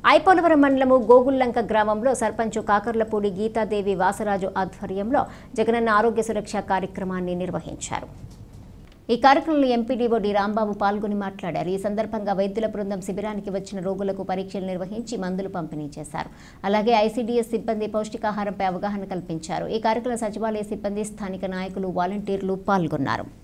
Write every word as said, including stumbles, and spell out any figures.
ఐపోలవరం మండలము గోగుల్లంక గ్రామంలో సర్పంచ్ కాకర్లపూడి గీతాదేవి వాసరాజు ఆధ్వర్యంలో జగనన్న ఆరోగ్య సురక్ష కార్యక్రమాన్ని నిర్వహించారు. ఈ కార్యక్రమంలో ఎంపీడీఓ డి రాంబాబు పాల్గొని మాట్లాడారు. ఈ సందర్భంగా వైద్యుల బృందం శిబిరానికి వచ్చిన రోగులకు పరీక్షలు నిర్వహించి మందులు పంపిణీ చేశారు. అలాగే ఐసీడీఎస్ సిబ్బంది పౌష్టికాహారంపై అవగాహన కల్పించారు. ఈ కార్యక్రమంలో సచివాలయ సిబ్బంది, స్థానిక నాయకులు, వాలంటీర్లు పాల్గొన్నారు.